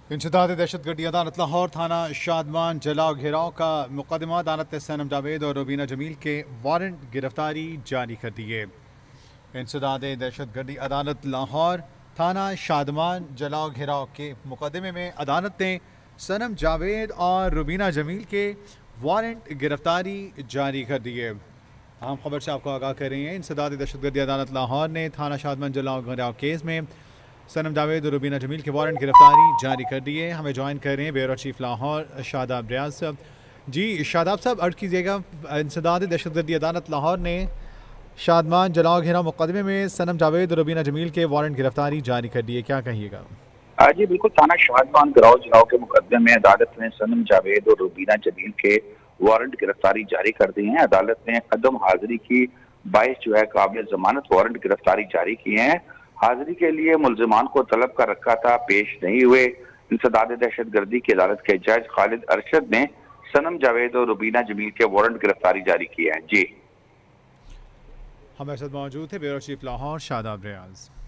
इंसदाद दहशतगर्दी अदालत लाहौर थाना शादमान जलाओ घेराव का मुकदमा अदालत ने सनम जावेद और रुबीना जमील के वारंट गिरफ्तारी जारी कर दिए। इंसदाद दहशतगर्दी अदालत लाहौर थाना शादमान जलाओ घेराव के मुकदमे में अदालत ने सनम जावेद और रुबीना जमील के वारंट गिरफ्तारी जारी कर दिए। अहम खबर से आपको आगाह कर रहे हैं। इंसदाद दहशतगर्दी अदालत लाहौर ने थाना शादमान जलाओ घेराव केस में सनम जावेद और रुबीना जमील के वारंट गिरफ्तारी जारी कर दिए। हमें ज्वाइन कर रहे हैं ब्यूरो चीफ लाहौर शादाब रियाज साहब। जी शादाब साहब, अर्ज कीजिएगा, इंसदाद दहशतगर्दी अदालत लाहौर ने शादमान जलाओ घेराव मुकदमे में सनम जावेद और रुबीना जमील के वारंट गिरफ्तारी जारी कर दिए, क्या कहिएगा? जी बिल्कुल, थाना शादमान गिराव जलाओ के मुकदमे में अदालत ने सनम जावेद और रुबीना जमील के वारंट गिरफ्तारी जारी कर दी है। अदालत ने कदम हाजिरी की 22 जो है काबिल जमानत वारंट गिरफ्तारी जारी किए हैं। हाजिरी के लिए मुल्जिमान को तलब कर रखा था, पेश नहीं हुए। इंसदाद दहशतगर्दी की अदालत के जज खालिद अरशद ने सनम जावेद और रुबीना जमील के वारंट गिरफ्तारी जारी किए हैं। जी हमारे साथ मौजूद थे ब्यूरो चीफ लाहौर शादाब रियाज।